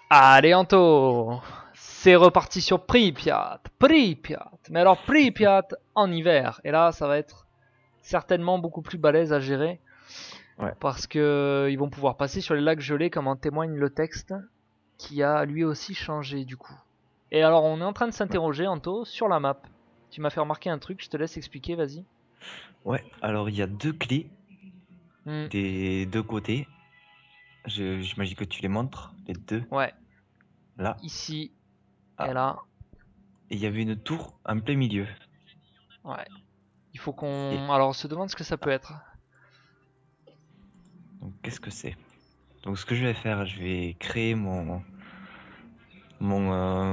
Allez Anto, c'est reparti sur Pripyat. Pripyat. Mais alors Pripyat en hiver. Et là, ça va être certainement beaucoup plus balèze à gérer. Ouais. Parce que ils vont pouvoir passer sur les lacs gelés comme en témoigne le texte. Qui a lui aussi changé du coup. Et alors on est en train de Ouais. s'interroger Anto sur la map. Tu m'as fait remarquer un truc, je te laisse expliquer, vas-y. Ouais, alors il y a deux clés Hmm, des deux côtés. J'imagine que tu les montres, les deux, ouais, là. ici et Ah, là. et il y avait une tour en plein milieu. Ouais. Il faut Et qu'on... Alors on se demande ce que ça peut ah, être. donc qu'est-ce que c'est? Donc ce que je vais faire, je vais créer mon,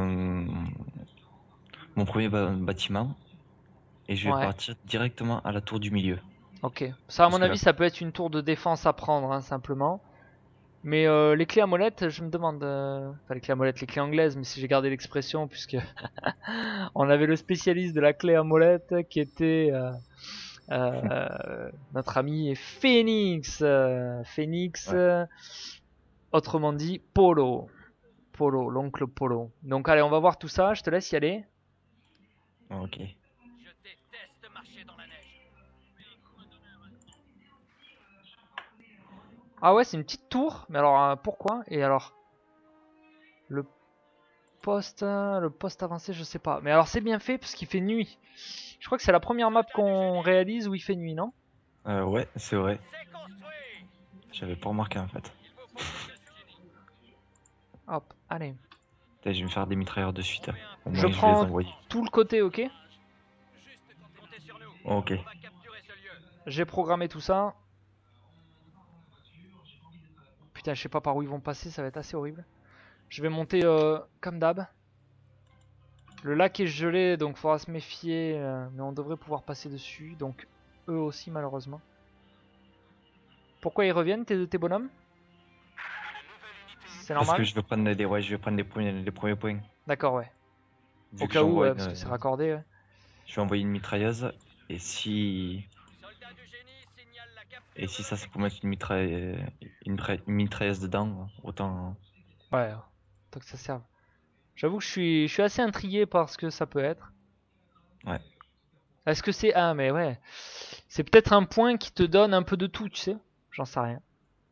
mon premier bâtiment et je vais Ouais. partir directement à la tour du milieu. Ok. Ça, à mon Puisque avis, là, ça peut être une tour de défense à prendre, hein, simplement. Mais les clés à molette, je me demande... Enfin, les clés à molette, les clés anglaises, mais si j'ai gardé l'expression, puisque on avait le spécialiste de la clé à molette qui était notre ami Phoenix. Phoenix, ouais, autrement dit, Polo. Polo, l'oncle Polo. Donc allez, on va voir tout ça, je te laisse y aller. ok. Ah ouais, c'est une petite tour, mais alors pourquoi? Et alors, le le poste avancé, je sais pas. Mais alors c'est bien fait parce qu'il fait nuit. Je crois que c'est la première map qu'on réalise où il fait nuit, non? Ouais, c'est vrai. J'avais pas remarqué en fait. Hop, allez. Putain, je vais me faire des mitrailleurs de suite, hein. Au Je moins je vais les prends envoyer. tout le côté, ok? Ok. J'ai programmé tout ça. Putain, je sais pas par où ils vont passer, ça va être assez horrible. Je vais monter comme d'hab. Le lac est gelé, donc faudra se méfier, mais on devrait pouvoir passer dessus. Donc eux aussi, malheureusement. Pourquoi ils reviennent, tes bonhommes? C'est Parce que normal? je vais prendre les premiers points. D'accord, ouais. Au Vu que cas où, j'envoie ouais, parce que c'est une, raccordé, ouais. je vais envoyer une mitrailleuse. Et si, et si ça c'est pour mettre une mitrailleuse dedans, autant. Ouais, tant que ça serve. J'avoue que je suis assez intrigué par ce que ça peut être. Ouais. Est-ce que c'est... Ah, mais ouais. C'est peut-être un point qui te donne un peu de tout, tu sais. J'en sais rien.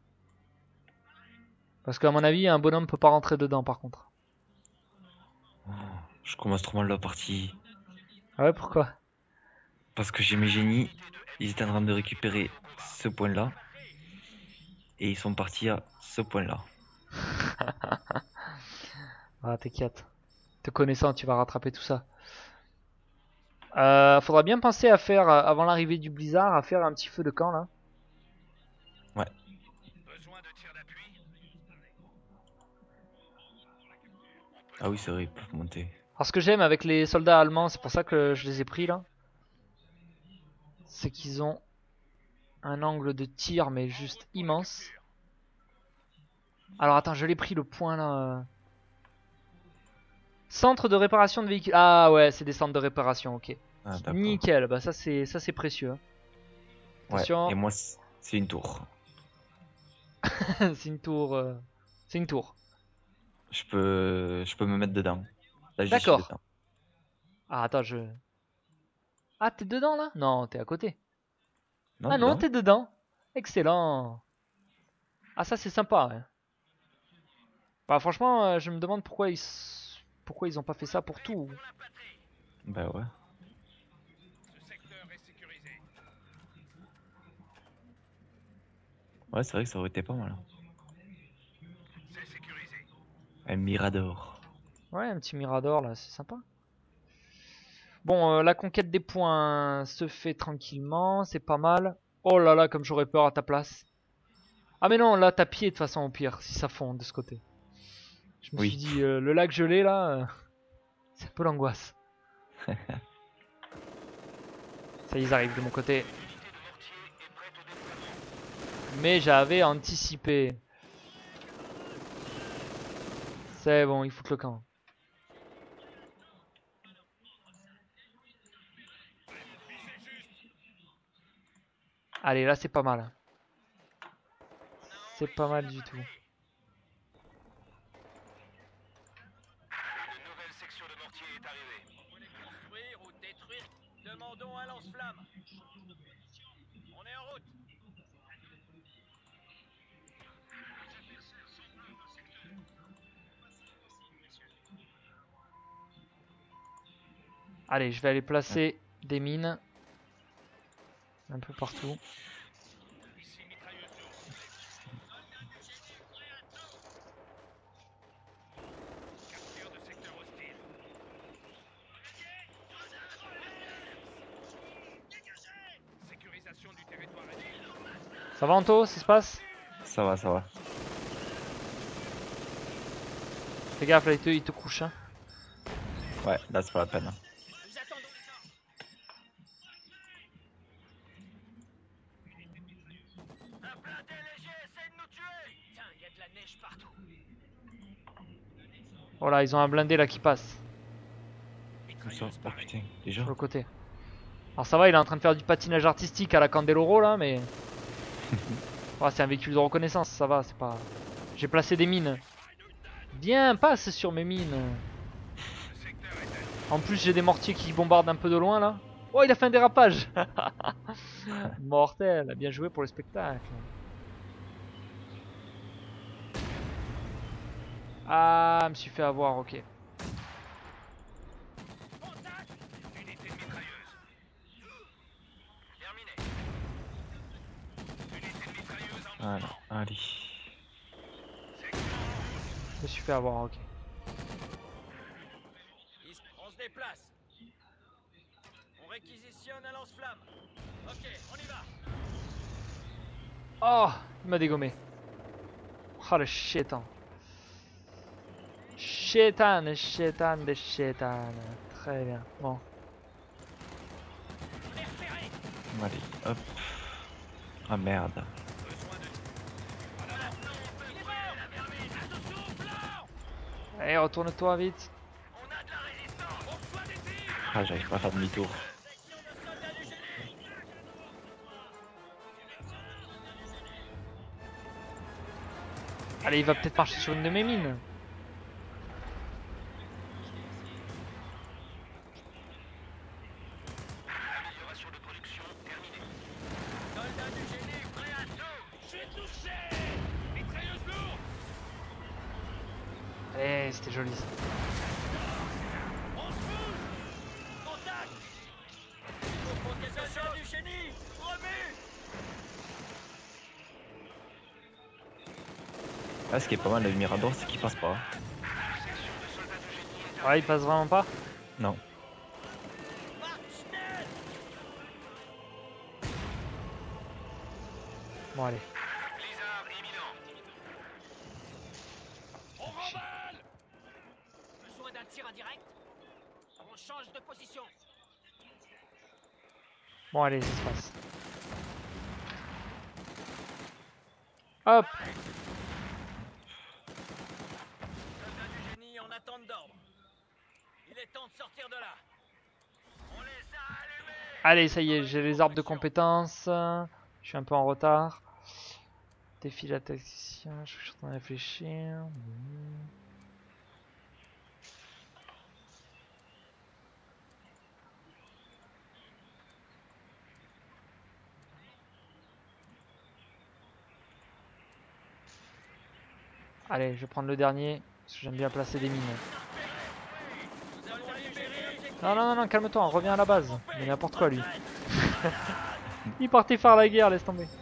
Parce qu'à mon avis, un bonhomme peut pas rentrer dedans, par contre. Oh, je commence trop mal la partie. Ah ouais, pourquoi? Parce que j'ai mes génies, ils étaient en train de récupérer ce point-là. Et ils sont partis à ce point-là. Ah, t'inquiète. Te connaissant, tu vas rattraper tout ça. Faudra bien penser à faire, avant l'arrivée du blizzard, à faire un petit feu de camp, là. Ouais. Ah oui, c'est vrai, ils peuvent monter. Alors, ce que j'aime avec les soldats allemands, c'est pour ça que je les ai pris, là. C'est qu'ils ont un angle de tir, mais juste immense. Alors, attends, je l'ai pris, le point, là. Centre de réparation de véhicules. Ah ouais, c'est des centres de réparation, ok. Ah d'accord. Nickel, bah ça c'est précieux, hein. Ouais. Et Attention, moi, c'est une tour. c'est une tour. C'est une tour. Je peux me mettre dedans. Là, j'y suis D'accord. dedans. Ah attends, je. Ah t'es dedans là? Non, t'es à côté. Non, Ah non, dedans? t'es dedans. Excellent. Ah ça c'est sympa, ouais. Bah franchement, je me demande pourquoi ils ont pas fait ça pour tout. Bah ouais. Ouais, c'est vrai que ça aurait été pas mal. Un mirador. Ouais, un petit mirador là, c'est sympa. Bon, la conquête des points se fait tranquillement, c'est pas mal. Oh là là, comme j'aurais peur à ta place. Ah mais non, là t'as pied de toute façon au pire, si ça fond de ce côté. Je me suis Oui. dit, le lac gelé là, c'est un peu l'angoisse. Ça y est, ils arrivent de mon côté. Mais j'avais anticipé. C'est bon, ils foutent le camp. Allez, là c'est pas mal. C'est pas mal du tout. L'action de mortier est arrivée. Vous voulez construire ou détruire? Demandons un lance-flamme. On est en route. Allez, je vais aller placer des mines un peu partout. Ici, mitrailleuse lourde. Capture de secteur hostile. Sécurisation du territoire ennemi. Ça va Anto, ça se passe? Ça va, ça va. Fais gaffe là, il te couche. Hein. Ouais, là c'est pas la peine. Nous attendons les ordres. Un blindé léger essaie de nous tuer. Putain, il y a de la neige partout. Voilà, ils ont un blindé là qui passe Où ça? Oh putain, déjà? sur le côté. Alors ça va, il est en train de faire du patinage artistique à la Candeloro là, mais... Ouais, c'est un véhicule de reconnaissance, ça va, c'est pas... J'ai placé des mines. Viens, passe sur mes mines. En plus, j'ai des mortiers qui bombardent un peu de loin là. Oh, il a fait un dérapage. Mortel, bien joué pour le spectacle. Ah, je me suis fait avoir, ok. Contact. Unité de mitrailleuse. Terminé. Unité de mitrailleuse en Voilà, allez. Je me suis fait avoir, ok. On se déplace. On réquisitionne un lance-flamme. Ok, on y va. Oh, il m'a dégommé. Oh le chétan. Chétan, chétan de chétan. Très bien, bon. On est repéré. Allez, hop. Ah merde. Besoin de... Voilà. Il est mort. Attention au flanc. Allez, retourne-toi vite. On a de la résistance. On reçoit des tirs. Ah, j'arrive pas à faire demi-tour. Section de soldats du génie. Allez, il va peut-être marcher sur une de mes mines. Amélioration de production terminée. Soldats du génie prêts à tout. Je suis touché. Mitrailleuse lourde. Allez, c'était joli ça. On se bouge. Contact. Soldats du génie. Promu. Là, ce qui est pas mal avec Mirador, c'est qu'il passe pas. Ouais, il passe vraiment pas. Non. Martinez. Bon, allez. Blizzard imminent. On remballe. Besoin d'un tir indirect. On change de position. Bon, allez, ça se passe. Hop. Soldats du génie en attente d'ordre. Il est temps de sortir de là. On les a allumés. Allez, ça y est, j'ai les arbres de compétences. Je suis un peu en retard. Défi la tacticien, je suis en train de réfléchir. Allez, je vais prendre le dernier, parce que j'aime bien placer des mines. Nous avons libéré l'objectif. Non, non, non, non, calme-toi, on revient à la base. Mais n'importe quoi, lui. Il partait faire la guerre, laisse tomber.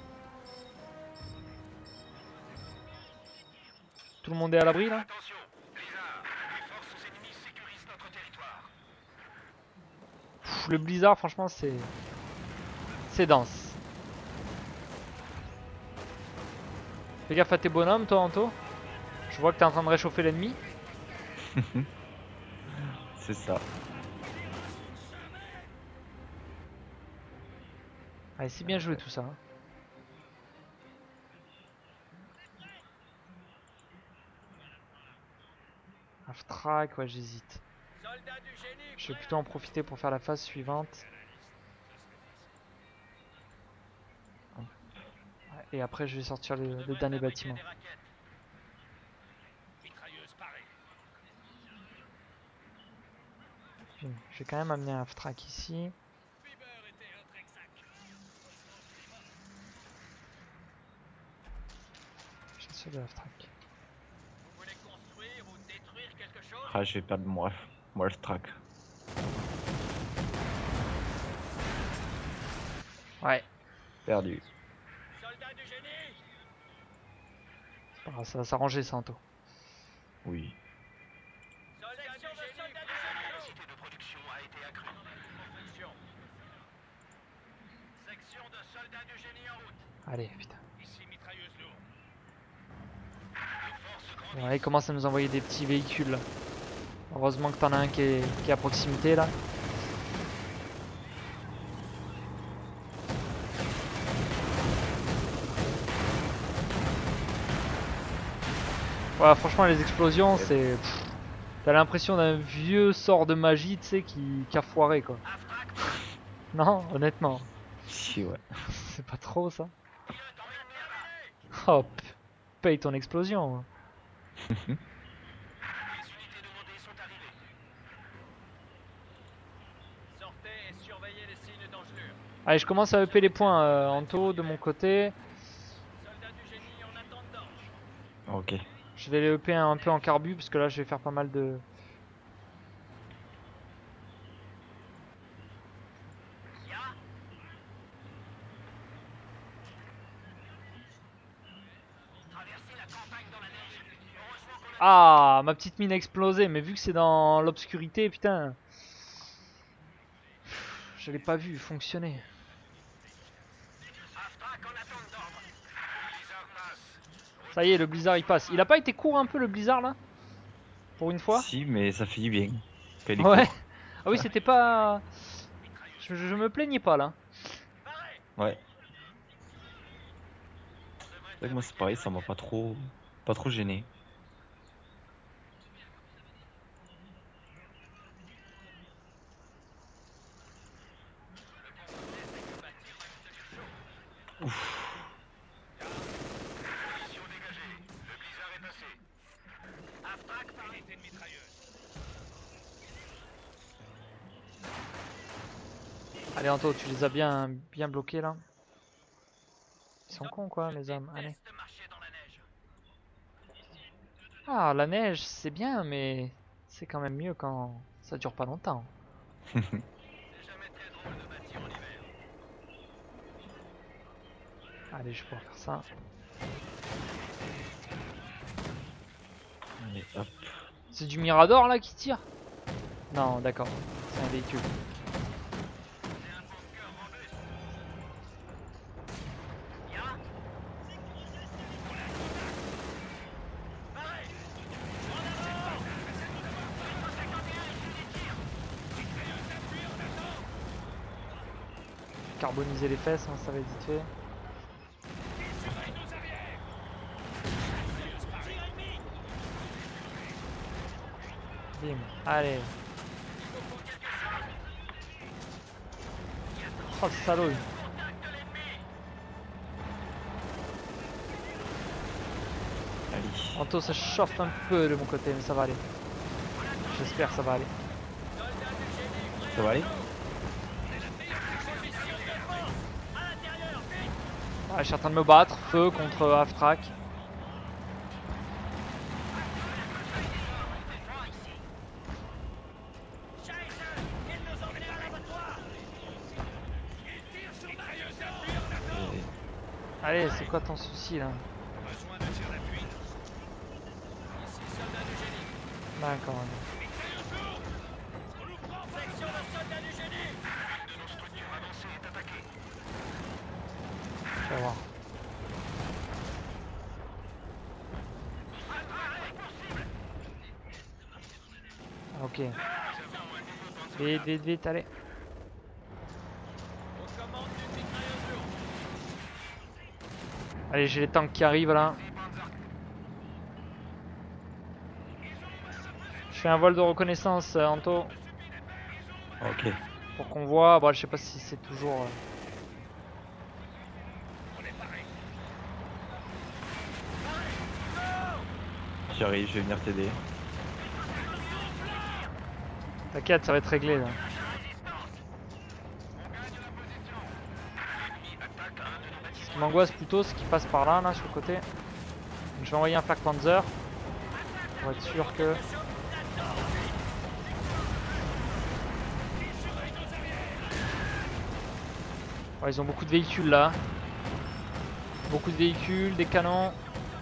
Tout le monde est à l'abri, là? Attention, Blizzard, les forces ennemies sécurisent notre territoire. Pff, le blizzard, franchement, c'est... C'est dense. Fais gaffe à tes bonhommes, toi, Anto. Je vois que t'es en train de réchauffer l'ennemi. C'est ça. Allez, c'est bien joué tout ça. Hein. Half-track, ouais, j'hésite. Soldats du génie. Je vais plutôt en profiter pour faire la phase suivante. Ouais, et après, je vais sortir le dernier bâtiment. Je vais quand même amener un half-track ici. Chasseur de half-track. Vous voulez construire ou détruire quelque chose? Ah, je vais perdre mon half-track. Ouais, Perdu. Soldat du génie! c'est pas grave, ça va s'arranger ça, Anto. Oui. Soldat du génie! La capacité de production a été accrue. Construction. Section de soldats du génie en route. Allez, putain. Ici mitrailleuse lourde. Bon, là, il commence à nous envoyer des petits véhicules là. Heureusement que t'en as un qui est à proximité là. Ouais, franchement, les explosions, c'est. T'as l'impression d'un vieux sort de magie, tu sais, qui a foiré quoi. Non, honnêtement, Si, ouais. c'est pas trop ça. Hop, paye ton explosion. Hein. Les unités demandées sont arrivées. Sortez et surveillez les signes d'engelure. Allez, je commence à EP les points, Anto, de mon côté. Soldats du génie en attente d'ordre. Ok. Je vais les EP un peu en carbu, parce que là, je vais faire pas mal de. Traversez la campagne dans la neige. Heureusement qu'on a... Ah, ma petite mine a explosé, mais vu que c'est dans l'obscurité, putain. Je l'ai pas vu fonctionner. Half-track en attente d'ordre. Blizzard passe. Ça y est, le blizzard il passe. Il a pas été court un peu le blizzard là? Pour une fois? Si, mais ça fait du bien. Quand il est Ouais. court. Ah oui, c'était pas. Je me plaignais pas là. Ouais. C'est vrai que moi c'est pareil, ça m'a pas trop gêné. Position dégagée. Le blizzard est passé. Half-track par unité de mitrailleuse. Allez Anto, tu les as bien bloqués là. Ils sont cons quoi les hommes. Allez. Déteste marcher dans la neige. Ah, la neige c'est bien, mais c'est quand même mieux quand ça dure pas longtemps. C'est jamais très drôle de bâtir en hiver. Allez, je vais pouvoir faire ça. Allez, hop. C'est du Mirador là qui tire? Non, d'accord. C'est un véhicule. C'est un bunker robuste. Ya? Pareil. En avant. Carboniser les fesses, hein, ça va être vite fait. Bim, allez. Oh le salaud. Allez. Anto, ça chauffe un peu de mon côté, mais ça va aller. J'espère que ça va aller. Ça va aller? Ouais, je suis en train de me battre, feu contre half-track. Allez, c'est quoi ton souci là? Besoin de tir d'appui. Ici, soldat du génie. D'accord. On nous prend. Section de soldats du génie. Une de nos structures avancées est attaquée. Je vais voir. Ok. Vite, vite, vite, allez. Aux commandes d'une mitrailleuse lourde. Allez, j'ai les tanks qui arrivent là. Je fais un vol de reconnaissance, Anto, Ok. pour qu'on voit. Bon, je sais pas si c'est toujours. J'arrive, je vais venir t'aider. T'inquiète, ça va être réglé là. Ce qui m'angoisse plutôt, c'est qu'il passe par là, là, sur le côté. Donc, je vais envoyer un Flak Panzer pour être sûr que. Ouais, ils ont beaucoup de véhicules là. Beaucoup de véhicules, des canons.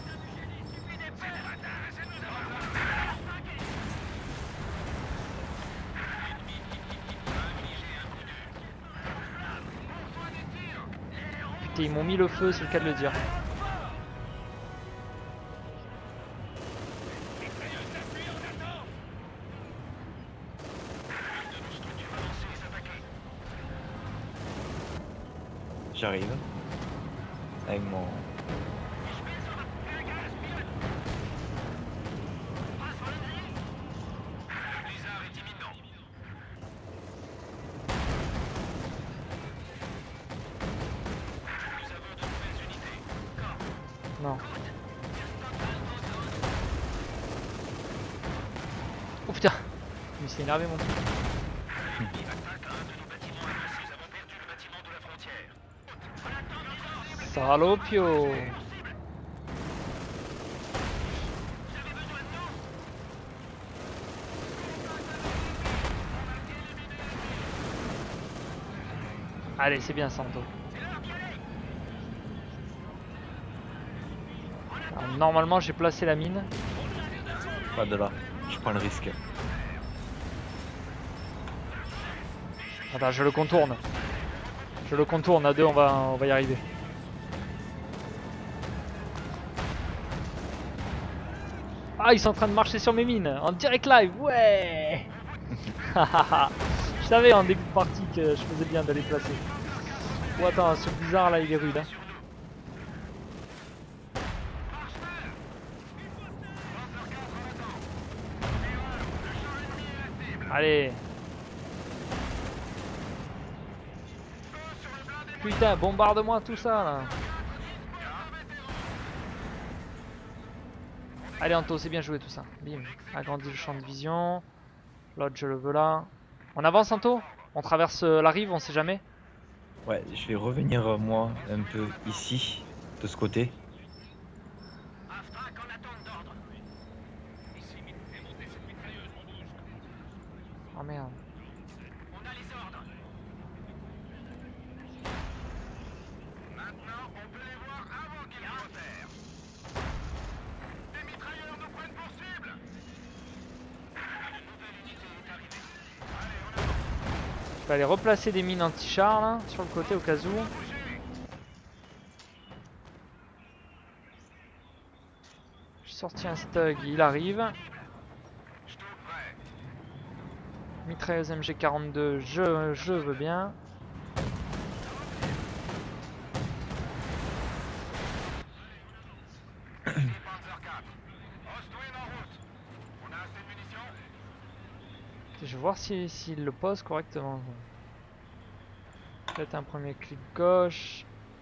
Putain, ils m'ont mis le feu, c'est le cas de le dire. J'arrive. Avec mon... Non. Oh putain, il s'est énervé mon truc. Salopio. Allez, c'est bien Santo. Alors, normalement j'ai placé la mine. Pas de là. Je prends le risque. Attends, je le contourne. Je le contourne, à deux on va y arriver. Ah, ils sont en train de marcher sur mes mines, en direct live, ouais. Je savais en début de partie que je faisais bien de les placer. Oh attends, ce bizarre là il est rude. Hein. Allez. Putain, bombarde-moi tout ça là. Allez Anto, c'est bien joué tout ça. Bim. Agrandis le champ de vision. L'autre je le veux là. On avance Anto? On traverse la rive, on sait jamais. Ouais, je vais revenir moi un peu ici, de ce côté. Oh merde. Je vais aller replacer des mines anti-char là, sur le côté au cas où. J'ai sorti un stug, il arrive. Mitrailleuse MG42, je veux bien. Je vais voir s'il le pose correctement. Peut-être un premier clic gauche.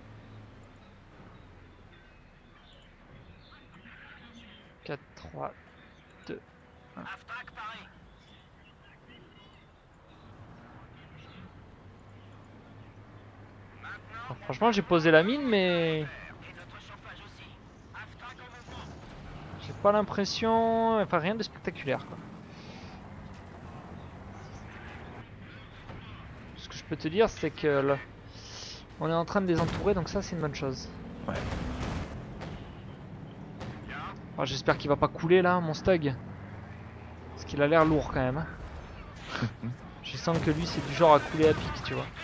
« 4, 3, 2, 1. Alors, franchement j'ai posé la mine mais... J'ai pas l'impression... Enfin rien de spectaculaire quoi. Ce que je peux te dire c'est que là, on est en train de les entourer donc ça c'est une bonne chose. Ouais. Oh, j'espère qu'il va pas couler là mon stug. Parce qu'il a l'air lourd quand même. Hein. Je sens que lui c'est du genre à couler à pic tu vois.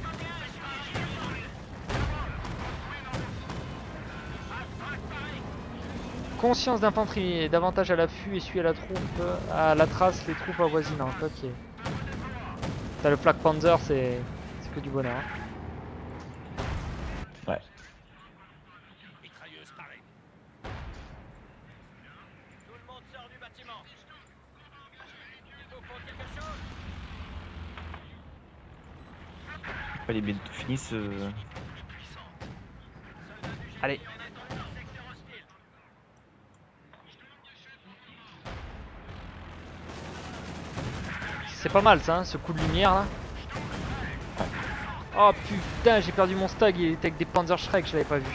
Conscience d'infanterie, davantage à l'affût, essuie à la trace les troupes avoisinantes. Ok. T'as le Flak Panzer, c'est que du bonheur. Hein. Ouais. Mitrailleuse parée. Tout le monde sort du bâtiment. Il vous faut quelque chose? Fallait bien tout finir ce... Allez. C'est pas mal ça, hein, ce coup de lumière là. Oh putain, j'ai perdu mon stag, il était avec des Panzerschreck, je l'avais pas vu.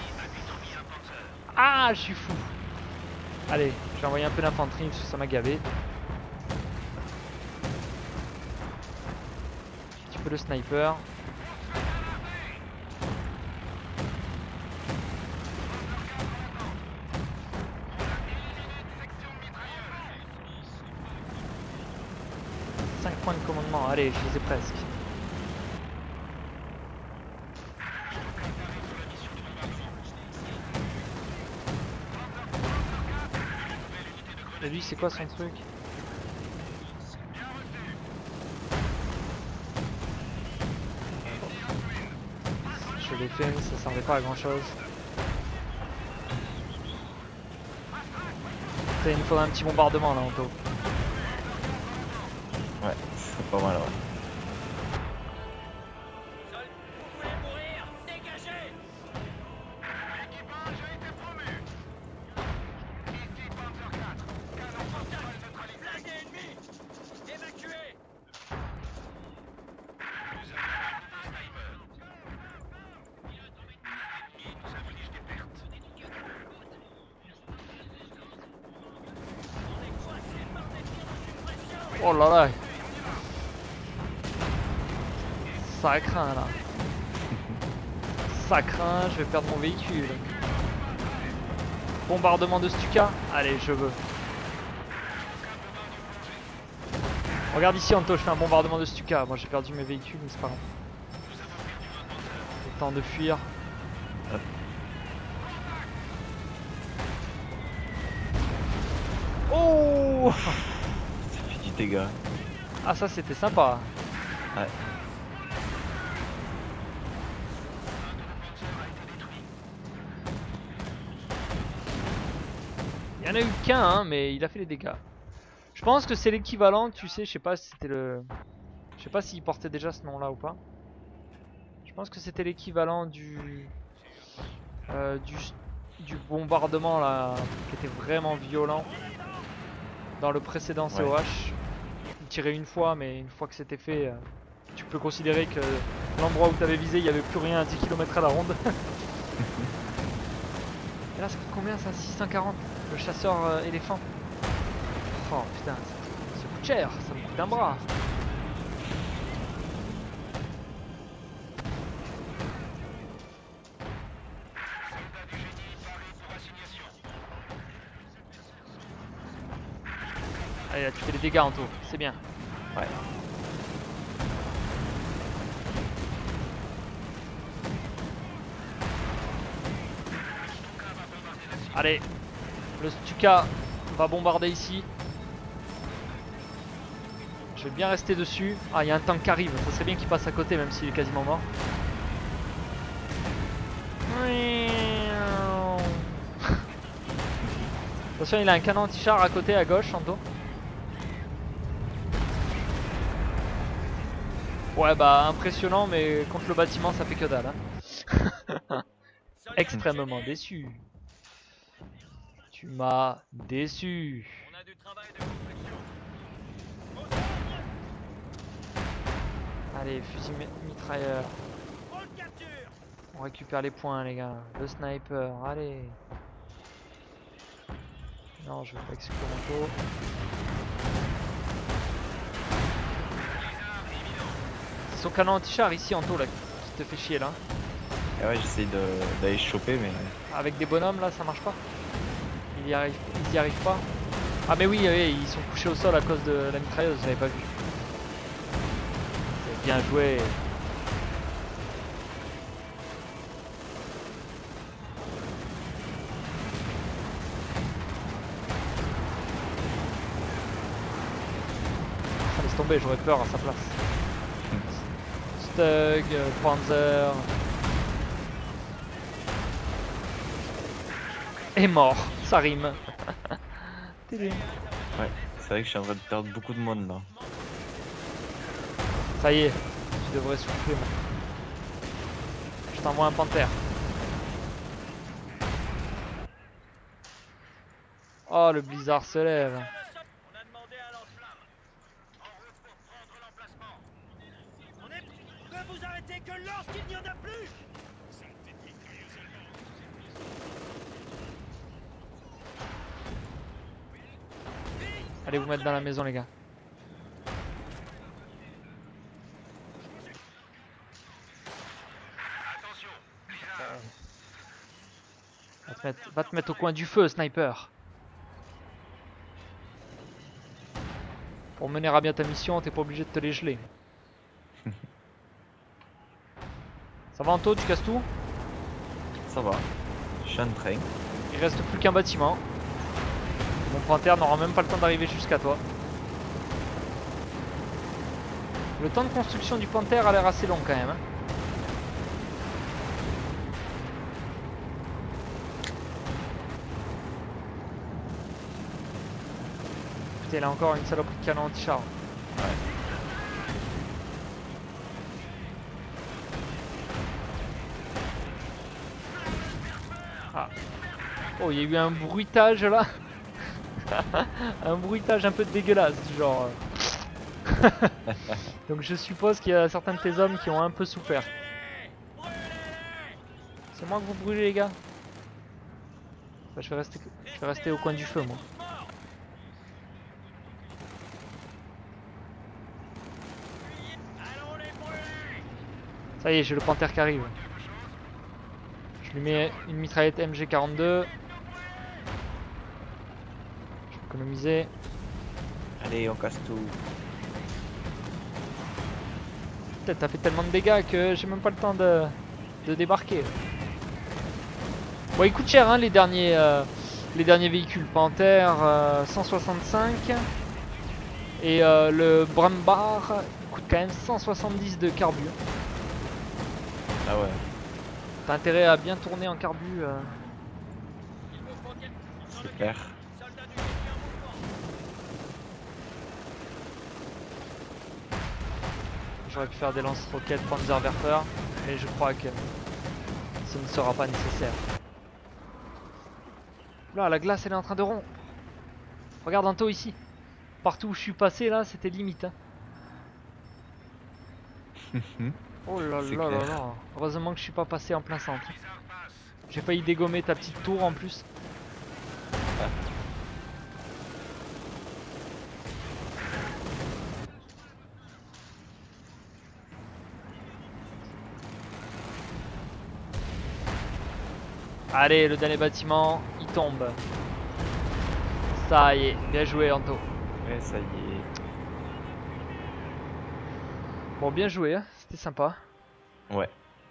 Ah, je suis fou. Allez, je vais envoyer un peu d'infanterie parce que ça m'a gavé. Un petit peu de sniper. Points de commandement, allez, je les ai presque. Et lui, c'est quoi son truc? Je l'ai fait, mais ça servait pas à grand chose. Il nous faudrait un petit bombardement là, Anto. Ouais, c'est pas mal, ouais. Vous voulez mourir? Dégagez! L'équipage a été promu. Ici Panzer 4. Canon portable neutralisé. Blindé ennemi. Évacué. Nous avons un sniper. L'ennemi nous inflige des pertes. On est coincé par des tirs de suppression. Oh là là. Ça craint là. Ça craint, je vais perdre mon véhicule. Bombardement de Stuka. Allez, je veux. Regarde ici Anto, je fais un bombardement de Stuka. Moi j'ai perdu mes véhicules, mais c'est pas grave. Le temps de fuir. Oh! Ça fait du dégât. Ah ça c'était sympa. Ouais. Il y en a eu qu'un, hein, mais il a fait les dégâts. Je pense que c'est l'équivalent, tu sais, je sais pas si c'était le... Je sais pas s'il portait déjà ce nom là ou pas. Je pense que c'était l'équivalent du bombardement là, qui était vraiment violent dans le précédent COH. Ouais. Il tirait une fois, mais une fois que c'était fait, tu peux considérer que l'endroit où tu avais visé, il n'y avait plus rien à 10 km à la ronde. Et là ça coûte combien ça? 640, le chasseur éléphant. Oh putain, ça coûte cher, ça me coûte un bras. Allez là tu fais des dégâts en tout, c'est bien. Ouais. Allez, le Stuka va bombarder ici. Je vais bien rester dessus. Ah, il y a un tank qui arrive, ça serait bien qu'il passe à côté même s'il est quasiment mort. Attention, il a un canon anti-char à côté à gauche, Anto. Ouais bah impressionnant, mais contre le bâtiment ça fait que dalle hein. Extrêmement déçu. Tu m'as déçu. On a du travail de construction. Allez, fusil mitrailleur. Bonne capture. On récupère les points les gars. Le sniper, allez. Non, je vais pas exclure Anto. C'est son canon anti-char ici Anto là qui te fait chier là. Et ouais, j'essaie d'aller choper, mais. Avec des bonhommes là ça marche pas. Ils y arrivent pas. Ah mais oui, oui, ils sont couchés au sol à cause de la mitrailleuse, je l'avais pas vu. C'est bien joué. Ah, laisse tomber, j'aurais peur à sa place. Stug, Panzer. Et mort, ça rime. Ouais, c'est vrai que je suis en train de perdre beaucoup de monde là. Ça y est, tu devrais souffler. Moi. Je t'envoie un panthère. Oh, le blizzard se lève. On a demandé un lance-flamme. En route pour peux vous arrêter que lorsqu'il n'y en a plus. Allez vous mettre dans la maison les gars. Va te mettre au coin du feu, sniper. Pour mener à bien ta mission, t'es pas obligé de te les geler. Ça va Anto, tu casses tout? Ça va. Je suis en train. Il reste plus qu'un bâtiment. Mon panthère n'aura même pas le temps d'arriver jusqu'à toi. Le temps de construction du panthère a l'air assez long quand même. Hein. Putain, là encore une saloperie de canon anti-char. Ouais. Ah. Oh, il y a eu un bruitage là. Un bruitage un peu dégueulasse du genre. Donc je suppose qu'il y a certains de tes hommes qui ont un peu souffert. C'est moi que vous brûlez les gars. Bah, je vais rester au coin du feu moi. Ça y est, j'ai le panthère qui arrive. Je lui mets une mitraillette MG42. Je vais économiser. Allez, on casse tout. Peut-être t'as fait tellement de dégâts que j'ai même pas le temps de débarquer. Bon, il coûte cher hein, les derniers véhicules. Panther 165 et le Brambar coûte quand même 170 de carbu. Ah ouais. T'as intérêt à bien tourner en carbu. C'est clair. J'aurais pu faire des lance-roquettes Panzerwerfer, mais je crois que ce ne sera pas nécessaire. Là, la glace elle est en train de rompre. Regarde Anto ici. Partout où je suis passé là, c'était limite. Hein. Oh là C'est là là clair. là. Heureusement que je suis pas passé en plein centre. J'ai failli dégommer ta petite tour en plus. Allez, le dernier bâtiment, il tombe. Ça y est, bien joué Anto. Ouais, ça y est. Bon, bien joué, hein. C'était sympa. Ouais.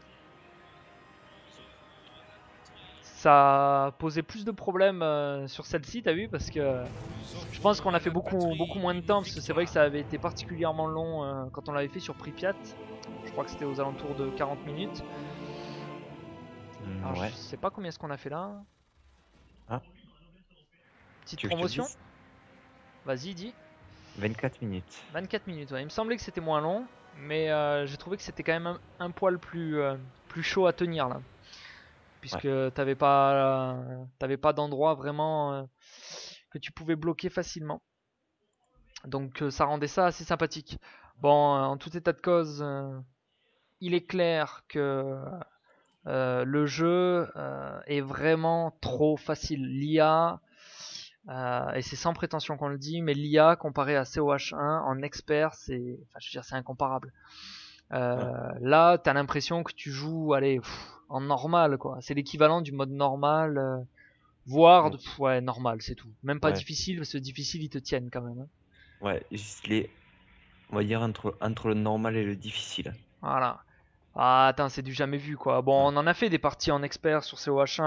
Ça a posé plus de problèmes sur celle-ci, t'as vu, parce que je pense qu'on a fait beaucoup moins de temps, parce que c'est vrai que ça avait été particulièrement long quand on l'avait fait sur Pripyat. Je crois que c'était aux alentours de 40 minutes. Alors, Ouais. je sais pas combien est-ce qu'on a fait là. Ah. Petite Tu veux que je te promotion. dise Vas-y, dis. 24 minutes. 24 minutes, ouais. Il me semblait que c'était moins long, mais j'ai trouvé que c'était quand même un poil plus chaud à tenir là. Puisque t'avais pas d'endroit vraiment que tu pouvais bloquer facilement. Donc ça rendait ça assez sympathique. Bon, en tout état de cause, il est clair que le jeu est vraiment trop facile. L'IA, et c'est sans prétention qu'on le dit, mais l'IA comparé à COH1 en expert, c'est, enfin, je veux dire, c'est incomparable. Là, t'as l'impression que tu joues, allez, en normal, quoi. C'est l'équivalent du mode normal, voire, ouais, normal, c'est tout. Même pas difficile, parce que difficile, ils te tiennent quand même. Hein. Ouais, juste les... On va dire entre le normal et le difficile. Voilà. Ah, attends, c'est du jamais vu, quoi. Bon, on en a fait des parties en expert sur COH1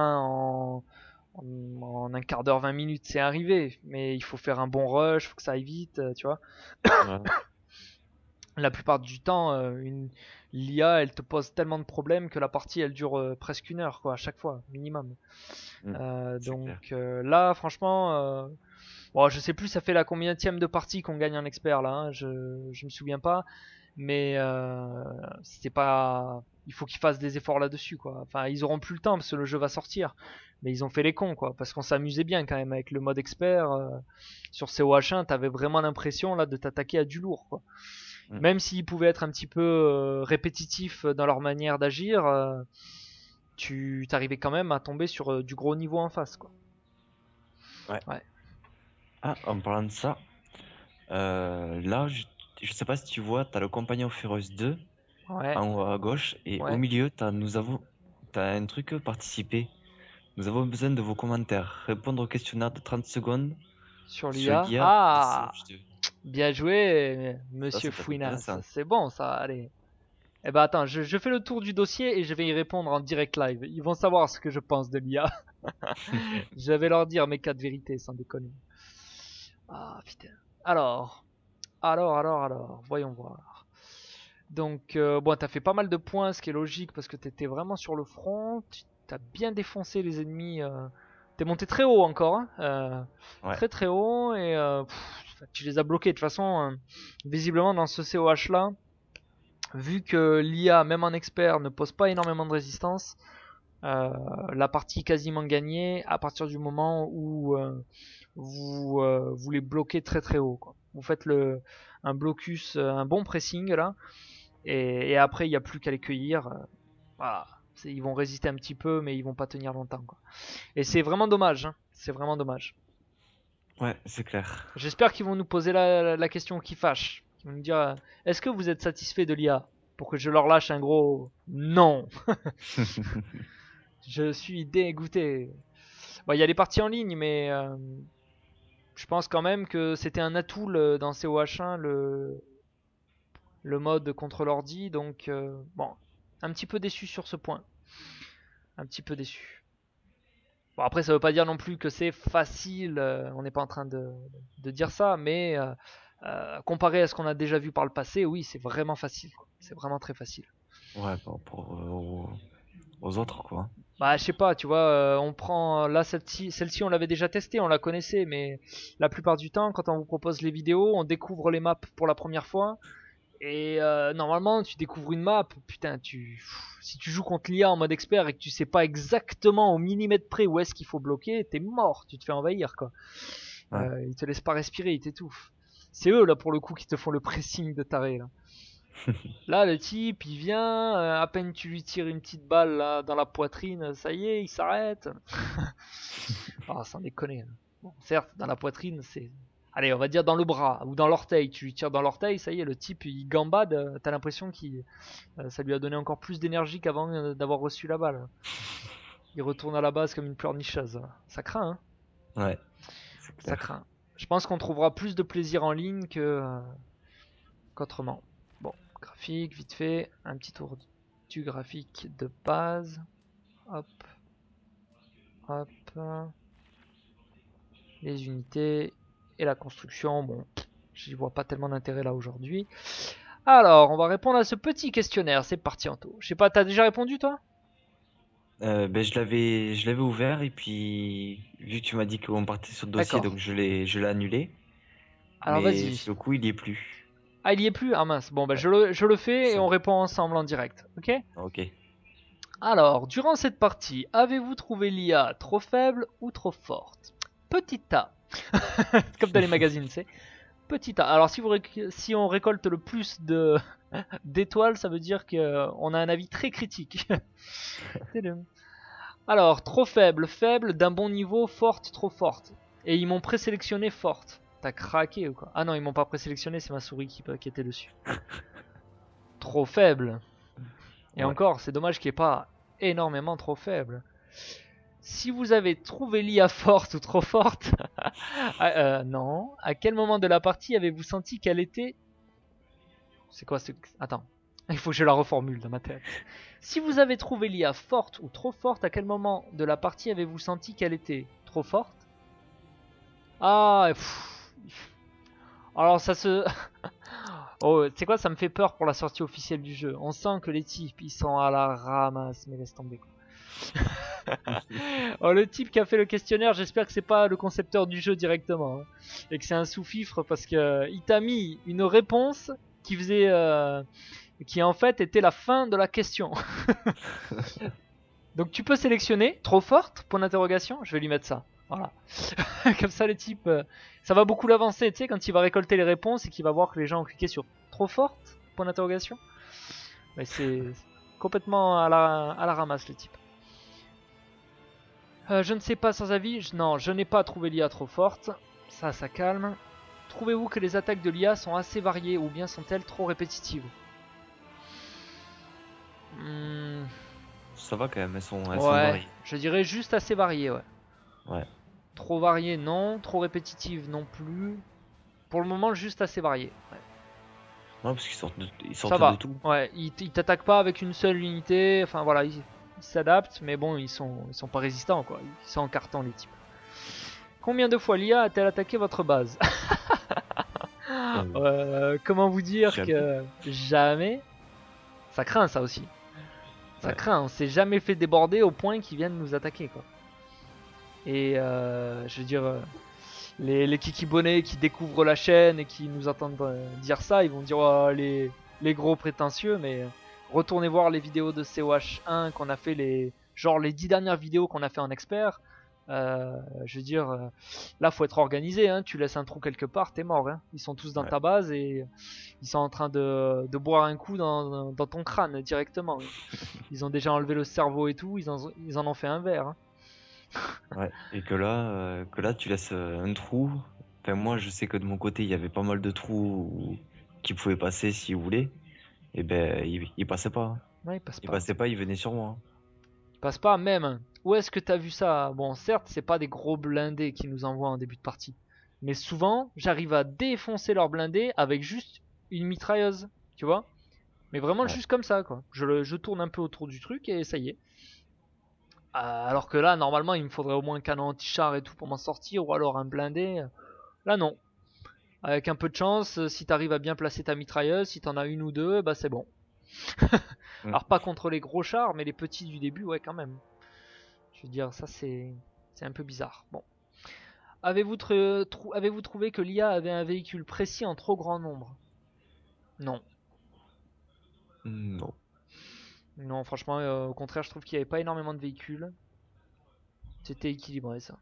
en un quart d'heure, 20 minutes, c'est arrivé. Mais il faut faire un bon rush, faut que ça aille vite, tu vois. Ouais. La plupart du temps, l'IA, elle te pose tellement de problèmes que la partie, elle dure presque une heure, quoi, à chaque fois, minimum. Donc là, franchement, bon, je sais plus, ça fait la combienième de partie qu'on gagne en expert là. Hein, je me souviens pas, mais c'était pas. Il faut qu'ils fassent des efforts là-dessus, quoi. Enfin, ils auront plus le temps parce que le jeu va sortir, mais ils ont fait les cons, quoi, parce qu'on s'amusait bien quand même avec le mode expert sur COH1. T'avais vraiment l'impression là de t'attaquer à du lourd, quoi. Même s'ils pouvaient être un petit peu répétitifs dans leur manière d'agir, tu t'arrivais quand même à tomber sur du gros niveau en face, quoi. Ouais. Ah, en parlant de ça, là, je sais pas si tu vois, t'as le Compagnon Féroce 2 Ouais. en haut à gauche, et Ouais. au milieu, t'as un truc participer. Nous avons besoin de vos commentaires. Répondre au questionnaire de 30 secondes Sur sur l'IA. l'IA de Ah, CO2. bien joué, Ça, monsieur ça peut être Fouinas. intéressant. C'est bon, ça, allez. Eh ben attends, je fais le tour du dossier et je vais y répondre en direct live. Ils vont savoir ce que je pense de l'IA. Je vais leur dire mes 4 vérités, sans déconner. Ah putain. Alors, voyons voir. Donc, bon, t'as fait pas mal de points, ce qui est logique parce que t'étais vraiment sur le front. T'as bien défoncé les ennemis. T'es monté très haut encore, hein, Ouais. très très haut et tu les as bloqués. De toute façon, visiblement dans ce COH là, vu que l'IA, même en expert, ne pose pas énormément de résistance, la partie est quasiment gagnée à partir du moment où vous les bloquez très très haut, quoi. Vous faites un blocus, un bon pressing là, et après il n'y a plus qu'à les cueillir. Voilà. Ils vont résister un petit peu, mais ils vont pas tenir longtemps, quoi. Et c'est vraiment dommage, hein. C'est vraiment dommage. Ouais, c'est clair. J'espère qu'ils vont nous poser la question qui fâche. Ils vont nous dire est-ce que vous êtes satisfait de l'IA? Pour que je leur lâche un gros non. Je suis dégoûté. Bon, il y a les parties en ligne, mais je pense quand même que c'était un atout dans COH1 le mode contre l'ordi. Donc, bon, un petit peu déçu sur ce point. Un petit peu déçu. Bon, après, ça veut pas dire non plus que c'est facile. On n'est pas en train de dire ça, mais comparé à ce qu'on a déjà vu par le passé, oui, c'est vraiment facile. C'est vraiment très facile. Ouais, par rapport aux autres, quoi. Bah, je sais pas, tu vois, on prend là celle-ci, on l'avait déjà testée, on la connaissait, mais la plupart du temps, quand on vous propose les vidéos, on découvre les maps pour la première fois. Et normalement, tu découvres une map, putain, si tu joues contre l'IA en mode expert et que tu sais pas exactement au millimètre près où est-ce qu'il faut bloquer, t'es mort, tu te fais envahir, quoi. Ouais. Ils te laissent pas respirer, ils t'étouffent. C'est eux là pour le coup qui te font le pressing de taré là. Là, le type, il vient, à peine tu lui tires une petite balle là, dans la poitrine, ça y est, il s'arrête. Ah, sans déconner. Bon, certes, dans la poitrine, c'est. Allez, on va dire dans le bras ou dans l'orteil. Tu lui tires dans l'orteil, ça y est, le type, il gambade. T'as l'impression qu'il, ça lui a donné encore plus d'énergie qu'avant d'avoir reçu la balle. Il retourne à la base comme une pleurnicheuse. Ça craint, hein. Ouais. Ça craint. Je pense qu'on trouvera plus de plaisir en ligne qu'autrement. Bon, graphique, vite fait, un petit tour du graphique de base. Hop. Hop. Les unités et la construction. Bon, j'y vois pas tellement d'intérêt là aujourd'hui. Alors, on va répondre à ce petit questionnaire. C'est parti, Anto. Je sais pas, t'as déjà répondu toi? Ben, je l'avais ouvert, et puis vu que tu m'as dit qu'on partait sur le dossier, D'accord. donc je l'ai annulé. Alors Mais vas-y. sur le coup, il y est plus. Ah, il y est plus? Ah mince. Bon, bah Ouais. je le fais et Ça- on répond ensemble en direct. Ok? Ok. Alors, durant cette partie, avez-vous trouvé l'IA trop faible ou trop forte? Petit A. Comme dans les magazines, c'est. Petit A. Alors, si on récolte le plus d'étoiles, ça veut dire qu'on a un avis très critique. Alors, trop faible, faible, d'un bon niveau, forte, trop forte. Et ils m'ont présélectionné forte. T'as craqué ou quoi? Ah non, ils m'ont pas présélectionné, c'est ma souris qui était dessus. Trop faible. Et Ouais. encore, c'est dommage qu'il n'y ait pas énormément trop faible. Si vous avez trouvé l'IA forte ou trop forte, non. À quel moment de la partie avez-vous senti qu'elle était... C'est quoi ce... Attends, il faut que je la reformule dans ma tête. Si vous avez trouvé l'IA forte ou trop forte, à quel moment de la partie avez-vous senti qu'elle était trop forte? Ah, alors ça se... Oh, tu sais quoi, ça me fait peur pour la sortie officielle du jeu. On sent que les types, ils sont à la ramasse, mais laisse tomber, quoi. Oh, le type qui a fait le questionnaire, j'espère que c'est pas le concepteur du jeu directement, hein, et que c'est un sous-fifre parce que il t'a mis une réponse qui faisait, qui en fait était la fin de la question. Donc tu peux sélectionner trop forte, point d'interrogation. Je vais lui mettre ça. Voilà. Comme ça, les types, ça va beaucoup l'avancer. Tu sais, quand il va récolter les réponses et qu'il va voir que les gens ont cliqué sur trop forte, point d'interrogation. Mais c'est complètement à la ramasse, le type. Je ne sais pas sans avis. Non, je n'ai pas trouvé l'IA trop forte. Ça calme. Trouvez-vous que les attaques de l'IA sont assez variées ou bien sont-elles trop répétitives? Ça va quand même, elles sont Ouais, variées. je dirais juste assez variées, ouais. Ouais. Trop variées, non. Trop répétitives, non plus. Pour le moment, juste assez variées. Ouais. Non, parce qu'ils Ça sortent va. de tout. Ouais, ils t'attaquent pas avec une seule unité. Enfin voilà, ils s'adaptent, mais bon, ils sont pas résistants, quoi. Ils sont en carton, les types. Combien de fois l'IA a-t-elle attaqué votre base? Comment vous dire Jamais. que jamais? Ça craint, ça aussi. Ça Ouais. craint, on s'est jamais fait déborder au point qu'ils viennent nous attaquer, quoi. Et je veux dire, les kikibonnets qui découvrent la chaîne et qui nous entendent dire ça, ils vont dire oh, les gros prétentieux, mais retournez voir les vidéos de COH1 qu'on a fait, genre les 10 dernières vidéos qu'on a fait en expert. Je veux dire, là faut être organisé, hein. Tu laisses un trou quelque part, t'es mort, hein. Ils sont tous dans ta base et ils sont en train de boire un coup dans ton crâne directement. Ils ont déjà enlevé le cerveau et tout, ils en ont fait un verre, hein. Ouais. Et que là, tu laisses un trou. Enfin, moi, je sais que de mon côté, il y avait pas mal de trous qui pouvaient passer s'ils voulaient. Et ben, ils passaient pas. Hein. Ouais, ils passent Ils pas. passaient pas, ils venaient sur moi. Hein. Ils passent pas, même. Où est-ce que t'as vu ça? Bon, certes, c'est pas des gros blindés qui nous envoient en début de partie. Mais souvent, j'arrive à défoncer leurs blindés avec juste une mitrailleuse. Tu vois? Mais vraiment Ouais. juste comme ça, quoi. Je tourne un peu autour du truc et ça y est. Alors que là, normalement, il me faudrait au moins un canon anti-char et tout pour m'en sortir, ou alors un blindé. Là, non. Avec un peu de chance, si t'arrives à bien placer ta mitrailleuse, si t'en as une ou deux, bah c'est bon. Alors pas contre les gros chars, mais les petits du début, ouais, quand même. Je veux dire, ça c'est un peu bizarre. Bon. Avez-vous trouvé que l'IA avait un véhicule précis en trop grand nombre? Non. Non. Non, franchement, au contraire, je trouve qu'il n'y avait pas énormément de véhicules. C'était équilibré, ça.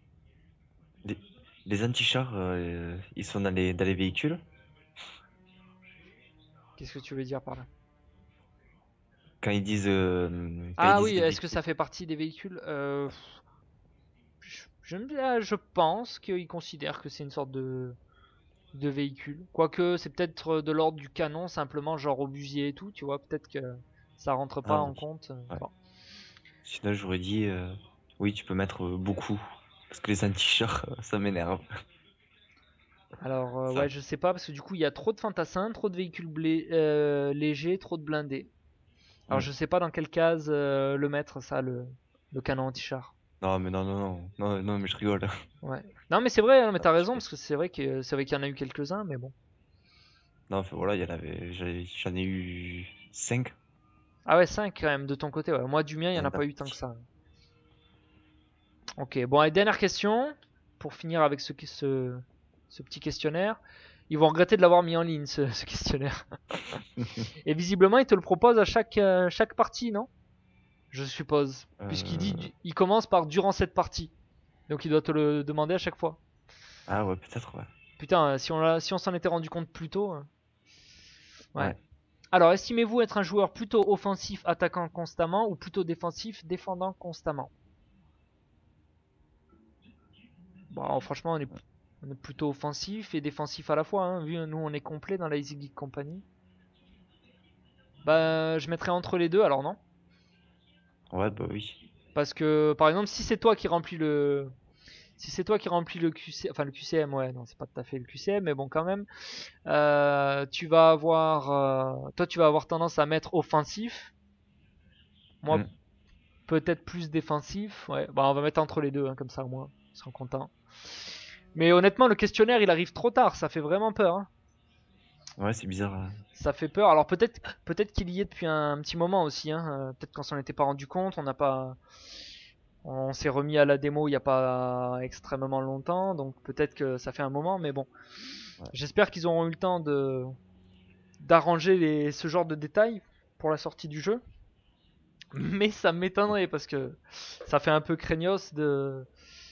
Les anti-chars, ils sont dans les véhicules. Qu'est-ce que tu veux dire par là? Quand ils disent. Ah oui, est-ce que ça fait partie des véhicules? Je pense qu'ils considèrent que c'est une sorte de véhicule. Quoique, c'est peut-être de l'ordre du canon, simplement, genre obusier et tout, tu vois. Peut-être que ça rentre pas Ah, en oui. compte. Ouais. Bon. Sinon, j'aurais dit. Oui, tu peux mettre beaucoup. Parce que les anti-chars, ça m'énerve. Alors, Ça. ouais, je sais pas, parce que du coup, il y a trop de fantassins, trop de véhicules légers, trop de blindés. Alors, je sais pas dans quelle case le mettre, ça, le canon anti-char. Non, mais non, mais je rigole. Ouais. Non, mais c'est vrai, hein, mais t'as Je raison, fais- parce que c'est vrai qu'il y en a eu quelques-uns, mais bon. Non, enfin, voilà, il y en avait. J'en ai eu 5. Ah ouais, 5 quand même de ton côté, ouais. Moi, du mien, il y en a pas eu tant que ça. Ok, bon, allez, dernière question, pour finir avec ce petit questionnaire. Ils vont regretter de l'avoir mis en ligne, ce questionnaire. Et visiblement, ils te le proposent à chaque partie, non? Je suppose. Puisqu'il dit, il commence par durant cette partie. Donc il doit te le demander à chaque fois. Ah ouais, peut-être, ouais. Putain, si on s'en était rendu compte plus tôt. Ouais. Ouais. Alors, estimez-vous être un joueur plutôt offensif attaquant constamment ou plutôt défensif défendant constamment? Bon, franchement, on est plutôt offensif et défensif à la fois, hein, vu nous on est complet dans la Easy Geek Company. Bah, je mettrais entre les deux, alors non? Ouais, bah oui. Parce que, par exemple, si c'est toi qui remplis le QC, enfin le QCM, ouais, non, c'est pas tout à fait le QCM, mais bon, quand même, toi, tu vas avoir tendance à mettre offensif. Moi, peut-être plus défensif. Ouais, bah, on va mettre entre les deux, hein, comme ça, au moins, ils seront contents. Mais honnêtement, le questionnaire, il arrive trop tard, ça fait vraiment peur. Hein. Ouais, c'est bizarre. Hein. Ça fait peur. Alors peut-être qu'il y est depuis un petit moment aussi. Hein. Peut-être qu'on s'en était pas rendu compte, on s'est remis à la démo il y a pas extrêmement longtemps, donc peut-être que ça fait un moment, mais bon. Ouais. J'espère qu'ils auront eu le temps d'arranger ce genre de détails pour la sortie du jeu. Mais ça m'étonnerait parce que ça fait un peu craignos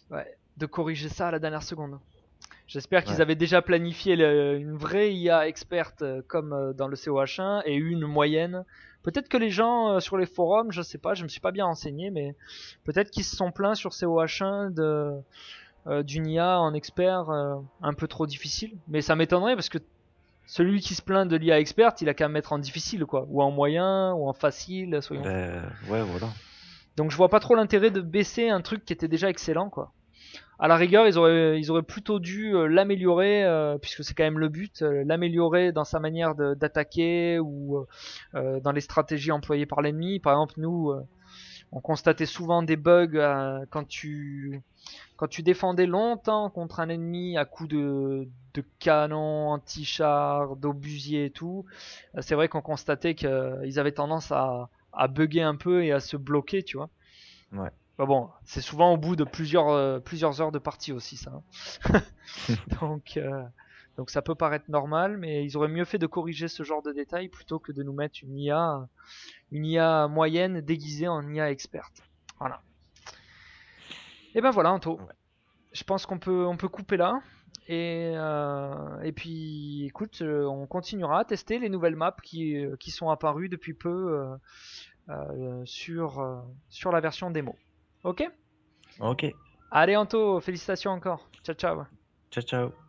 Ouais, de corriger ça à la dernière seconde. J'espère qu'ils Ouais. avaient déjà planifié une vraie IA experte comme dans le COH1 et une moyenne. Peut-être que les gens sur les forums, je sais pas, je me suis pas bien renseigné, mais peut-être qu'ils se sont plaints sur COH1 d'une IA en expert un peu trop difficile. Mais ça m'étonnerait parce que celui qui se plaint de l'IA experte, il a qu'à mettre en difficile, quoi, ou en moyen, ou en facile, soyons fous. Ben, ouais, voilà. Donc je vois pas trop l'intérêt de baisser un truc qui était déjà excellent, quoi. À la rigueur, ils auraient plutôt dû l'améliorer, puisque c'est quand même le but, l'améliorer dans sa manière d'attaquer ou dans les stratégies employées par l'ennemi. Par exemple, nous, on constatait souvent des bugs quand tu défendais longtemps contre un ennemi à coups de canon, anti-char, d'obusier et tout. C'est vrai qu'on constatait qu'ils avaient tendance à bugger un peu et à se bloquer, tu vois. Ouais. Bah bon, c'est souvent au bout de plusieurs heures de partie aussi, ça. Hein. Donc, euh, donc ça peut paraître normal, mais ils auraient mieux fait de corriger ce genre de détails plutôt que de nous mettre une IA moyenne déguisée en IA experte. Voilà. Et ben voilà, Anto. Ouais. Je pense qu'on peut couper là. Et puis, écoute, on continuera à tester les nouvelles maps qui sont apparues depuis peu sur la version démo. Ok? Ok. Allez, Anto, félicitations encore. Ciao, ciao. Ciao, ciao.